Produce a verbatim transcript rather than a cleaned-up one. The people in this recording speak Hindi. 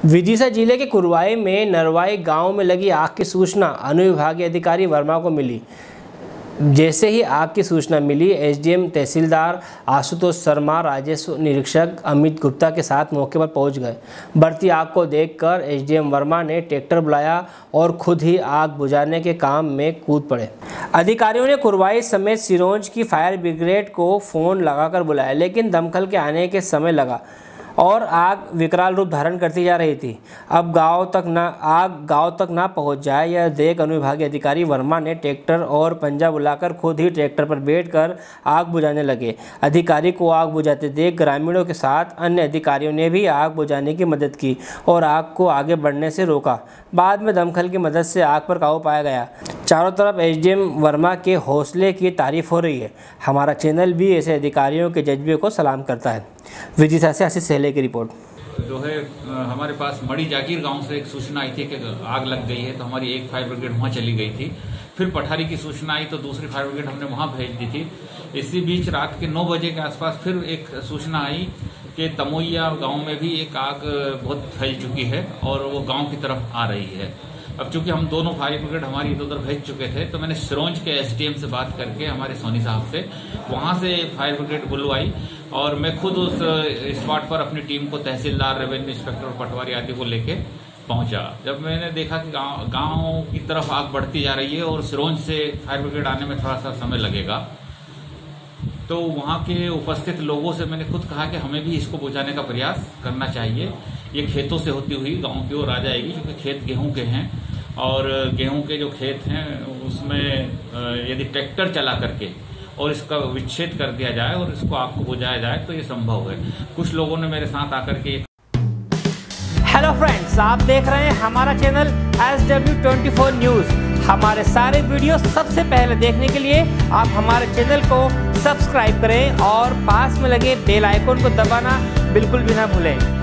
विदिशा जिले के कुरवाई में नरवाई गांव में लगी आग की सूचना अनुविभागीय अधिकारी वर्मा को मिली। जैसे ही आग की सूचना मिली, एसडीएम तहसीलदार आशुतोष शर्मा राजस्व निरीक्षक अमित गुप्ता के साथ मौके पर पहुंच गए। बढ़ती आग को देखकर एसडीएम वर्मा ने ट्रैक्टर बुलाया और खुद ही आग बुझाने के काम में कूद पड़े। अधिकारियों ने कुरवाई समेत सिरोंज की फायर ब्रिगेड को फोन लगाकर बुलाया, लेकिन दमकल के आने के समय लगा और आग विकराल रूप धारण करती जा रही थी। अब गांव तक ना आग गांव तक ना पहुंच जाए, यह देख अनुविभागीय अधिकारी वर्मा ने ट्रैक्टर और पंजा बुलाकर खुद ही ट्रैक्टर पर बैठकर आग बुझाने लगे। अधिकारी को आग बुझाते देख ग्रामीणों के साथ अन्य अधिकारियों ने भी आग बुझाने की मदद की और आग को आगे बढ़ने से रोका। बाद में दमकल की मदद से आग पर काबू पाया गया। चारों तरफ एसडीएम वर्मा के हौसले की तारीफ हो रही है। हमारा चैनल भी ऐसे अधिकारियों के जज्बे को सलाम करता है। विदिशा से आशीष सहले की रिपोर्ट। जो है हमारे पास मड़ी जागीर गांव से एक सूचना आई थी कि आग लग गई है, तो हमारी एक फायर ब्रिगेड वहां चली गई थी। फिर पठारी की सूचना आई तो दूसरी फायर ब्रिगेड हमने वहां भेज दी थी। इसी बीच रात के नौ बजे के आसपास फिर एक सूचना आई कि तमोइया गांव में भी एक आग बहुत फैल चुकी है और वो गांव की तरफ आ रही है। अब चूंकि हम दोनों फायर ब्रिगेड हमारी इधर उधर भेज चुके थे, तो मैंने सिरोंज के एसडीएम से बात करके हमारे सोनी साहब से वहां से फायर ब्रिगेड बुलवाई और मैं खुद उस स्पॉट पर अपनी टीम को तहसीलदार, रेवेन्यू इंस्पेक्टर और पटवारी आदि को लेके पहुंचा। जब मैंने देखा कि गांव गांव की तरफ आग बढ़ती जा रही है और सिरोंज से फायर ब्रिगेड आने में थोड़ा सा समय लगेगा, तो वहां के उपस्थित लोगों से मैंने खुद कहा कि हमें भी इसको बुझाने का प्रयास करना चाहिए। ये खेतों से होती हुई गांव की ओर आ जाएगी, क्योंकि खेत गेहूं के हैं और गेहूं के जो खेत हैं उसमें यदि ट्रैक्टर चला करके और इसका विच्छेद कर दिया जाए और इसको आग को बुझाया जाए तो ये संभव है। कुछ लोगों ने मेरे साथ आकर के। हेलो फ्रेंड्स, आप देख रहे हैं हमारा channel S W twenty four news. हमारे सारे वीडियो सबसे पहले देखने के लिए आप हमारे चैनल को सब्सक्राइब करें और पास में लगे बेल आइकन को दबाना बिल्कुल भी ना भूलें।